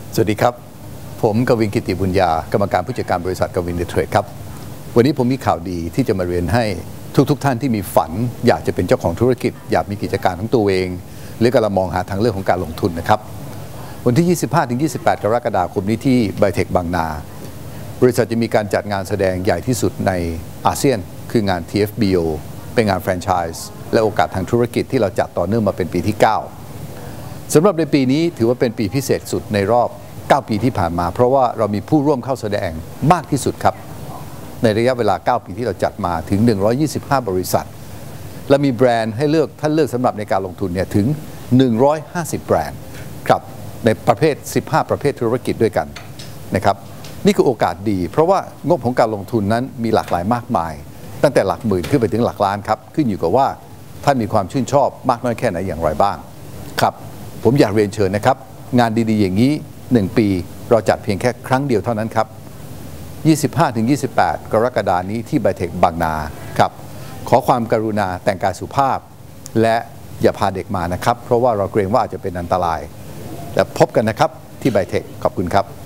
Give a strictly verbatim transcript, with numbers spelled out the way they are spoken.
สวัสดีครับผมกวินกิติบุญญากรรมการผู้จัดการบริษัทกวินเดอะเทรดครับวันนี้ผมมีข่าวดีที่จะมาเรียนให้ทุกๆ ท่านที่มีฝันอยากจะเป็นเจ้าของธุรกิจอยากมีกิจการของตัวเองหรือกำลังมองหาทางเลือกของการลงทุนนะครับวันที่ ยี่สิบห้าถึงยี่สิบแปด กรกฎาคมนี้ที่ไบเทคบางนาบริษัทจะมีการจัดงานแสดงใหญ่ที่สุดในอาเซียนคืองาน ที เอฟ บี โอ เป็นงานแฟรนไชส์และโอกาสทางธุรกิจที่เราจัดต่อเนื่องมาเป็นปีที่เก้าสำหรับในปีนี้ถือว่าเป็นปีพิเศษสุดในรอบเก้าปีที่ผ่านมาเพราะว่าเรามีผู้ร่วมเข้าแสดงมากที่สุดครับในระยะเวลาเก้าปีที่เราจัดมาถึงหนึ่งร้อยยี่สิบห้าบริษัทและมีแบรนด์ให้เลือกท่านเลือกสำหรับในการลงทุนเนี่ยถึงหนึ่งร้อยห้าสิบแบรนด์ครับในประเภทสิบห้าประเภทธุรกิจด้วยกันนะครับนี่คือโอกาสดีเพราะว่างบของการลงทุนนั้นมีหลากหลายมากมายตั้งแต่หลักหมื่นขึ้นไปถึงหลักล้านครับขึ้นอยู่กับว่าท่านมีความชื่นชอบมากน้อยแค่ไหนอย่างไรบ้างครับผมอยากเรียนเชิญนะครับงานดีๆอย่างนี้หนึ่งปีเราจัดเพียงแค่ครั้งเดียวเท่านั้นครับ ยี่สิบห้าถึงยี่สิบแปด กรกฎาคมนี้ที่ไบเทคบางนาครับขอความกรุณาแต่งกายสุภาพและอย่าพาเด็กมานะครับเพราะว่าเราเกรงว่าอาจจะเป็นอันตรายและพบกันนะครับที่ไบเทคขอบคุณครับ